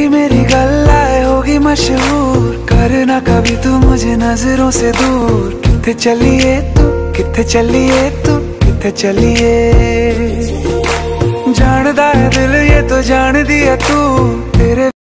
तेरी मेरी गल्लाए होगी मशहूर, करना कभी तू मुझे नजरों से दूर। किथे चलिए तू, किथे चलिए तू, किथे चलिए। जानदा है दिल ये तो जान दिया तू, तेरे